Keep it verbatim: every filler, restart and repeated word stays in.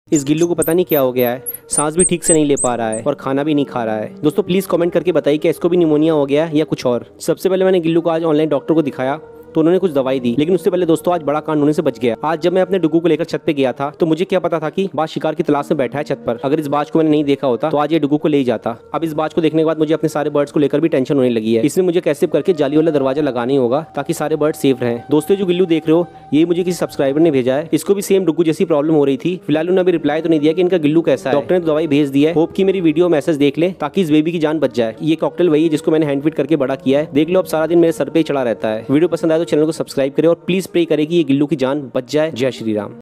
इस गिल्लू को पता नहीं क्या हो गया है, सांस भी ठीक से नहीं ले पा रहा है और खाना भी नहीं खा रहा है। दोस्तों प्लीज़ कमेंट करके बताइए कि इसको भी निमोनिया हो गया है या कुछ और। सबसे पहले मैंने गिल्लू को आज ऑनलाइन डॉक्टर को दिखाया तो उन्होंने कुछ दवाई दी, लेकिन उससे पहले दोस्तों आज बड़ा कांड होने से बच गया। आज जब मैं अपने डुग्गू को लेकर छत पे गया था तो मुझे क्या पता था कि बाज शिकार की तलाश में बैठा है छत पर। अगर इस बाज को मैंने नहीं देखा होता तो आज ये डुग्गू को ले ही जाता। अब इस बाज को देखने के बाद मुझे अपने सारे बर्ड्स को लेकर भी टेंशन होने लगी है। इसमें मुझे कैसे करके जाली वाला दरवाजा लगाना ही होगा ताकि सारे बर्ड सेफ रहें। दोस्तों जो गिल्लू देख रहे हो ये मुझे किसी सब्सक्राइबर ने भेजा है। इसको भी सेम डुग्गू जैसी प्रॉब्लम हो रही थी। फिलहाल उन्होंने अभी रिप्लाई तो नहीं दिया कि इनका गिल्लू कैसा है। डॉक्टर ने दवाई भेज दी है। होप की मेरी वीडियो मैसेज देख ले ताकि इस बेबी की जान बच जाए। ये कॉकटेल वही है जिसको मैंने हैंड फीड करके बड़ा किया है। देख लो अब सारा दिन मेरे सर पे ही चढ़ा रहता है। वीडियो पसंद आए तो चैनल को सब्सक्राइब करें और प्लीज प्रे करें कि ये गिल्लू की जान बच जाए। जय श्री राम।